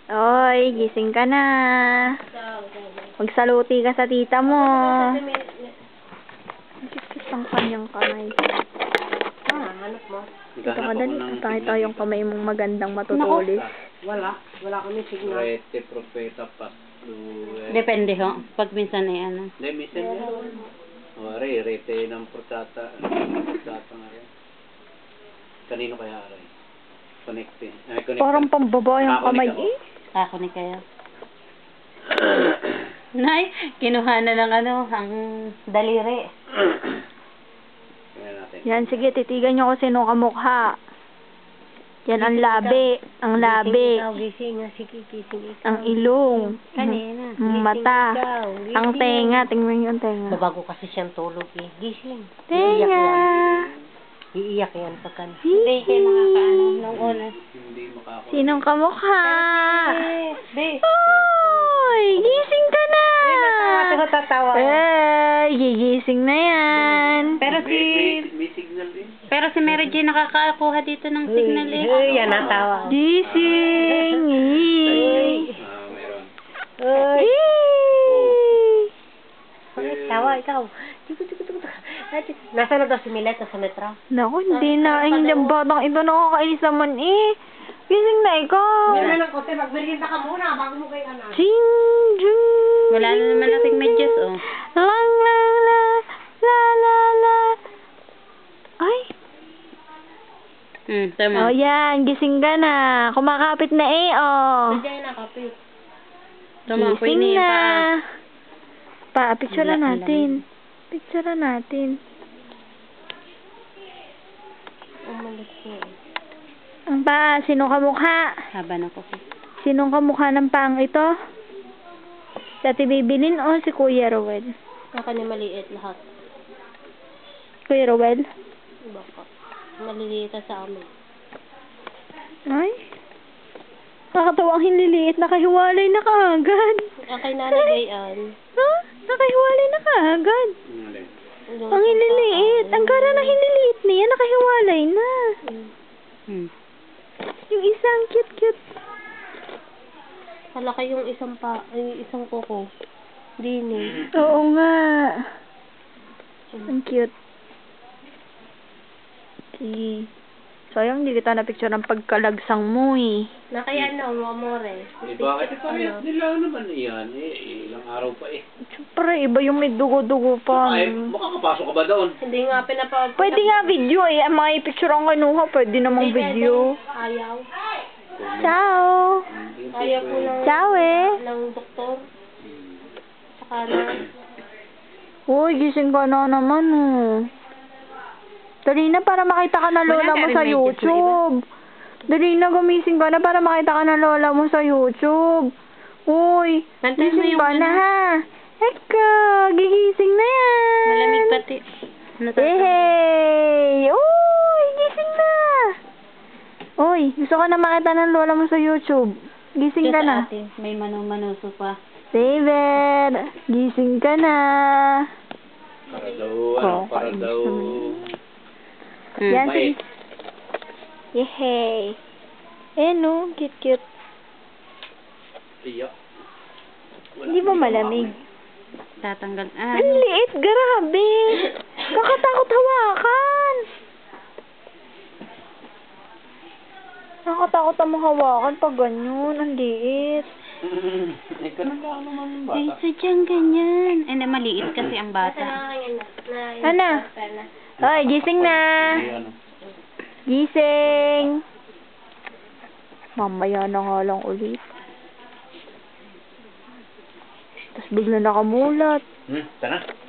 Oy, gising ka na. Magsaluti ka sa tita mo. Kikis ang kanyang kamay. Hanap mo. Ito ka dali. Pakita yung kamay mong magandang matutulis. Wala kami signal. Rete, propeta, pasto. Depende ho. Pag minsan ay ano. Hindi, minsan yan. Rete ng protata. Protata nga rin. Kanino kaya rin? Connecting. Parang pambaba yung kamay eh. Ako ni kaya. Nay, kinuha na ng ano, ang daliri. Yan, sige, titigan nyo kung sino kamukha. Yan ang labi. Ang labi. Gising nga, sige, gising ikaw. Ang ilong. Kanina. Ang mata. Ang tenga. Tingnan yung tenga. Babago kasi siyang tulog eh. Gising. Tenga. Iiyak yan pagka. Hindi kayo makakaano nung una. Hindi makakaano. Sinong kamukha? Be. Oy, gising ka na. Tatawa. Gigising na yan. Pero May signal din. Pero si Mary Jane nakakakuha dito ng signal eh. Yan natawa. Gising. Meron. Tawa ikaw. Nasaan na daw si Milet sa metro? Naku, hindi na. Ay, hindi ang batang ito nakakainis naman eh. Gising na ikaw. Yan lang kote, magmerienda ka muna bago mo kayo anak. Jing, jing. Wala na naman nating medyas oh. Lang, lang, la, la, la, la. Ay. Tama. Oh, yan. Gising ka na. Kumakapit na eh, oh. Diyan nakapit. Tama, Gising Queenie, na. paa. Picture natin. Picture natin. Umalis niya. Ang paa, sino kamukha? Haba na ko. Sinong kamukha ng paang ito? Si Ate Bibilin o si Kuya Rowel? Baka niya maliit lahat. Kuya Rowel? Baka. Maliliit sa amin. Ay. Kakatawang hinliliit. Nakahiwalay na kaagad. Okay, nanagayan. Ha? Nakahiwalay na kaagad. Ang hinliliit. Ang gara na hinliliit niya. Nakahiwalay na. Yung isang cute-cute. Halaka yung isang kuko. Dini. Oo nga. Ang cute. Okay. Sayang, hindi kita na-picture ng pagkalagsang mo eh. Nakaya amore. Bakit parehas nila naman yan? Ilang araw pa eh. Siyempre, iba yung may dugo-dugo pa. Ay, makakapasok ka ba doon? Hindi nga Pwede nga video eh. Ang mga picture ang kinuha, pwede namang video. Ayaw. Ciao! Ayaw po Ciao eh! ng doktor. Saka na. Uy, gising ka na naman oh. Dali na para makita ka na lola mo sa YouTube. Dali na, gumising ka na para makita ka na lola mo sa YouTube. Uy, gising ka na ha. Eka, gigising na yan. Malamig pati. Hey! Uy, gising na. Uy, gusto ka na makita ng lola mo sa YouTube. Gising ka na. May manu-manuso pa. David, gising ka na. Para daw, para daw. Yan, sige. Yehey. Eh, no, cute-cute. Tiyak. Hindi ba malamig? Tatanggal. Ang liit, grabe. Kakatakot hawakan. Nakakatakot ang hawakan pag ganyan. Ang liit. Ikaw nag-ano naman yung Ay, bata. sadyang ganyan. Ay, na maliit kasi ang bata. Ano? Hoy, gising na. Gising. Mamaya na nga lang ulit. Tapos bigla nakamulat. Tara.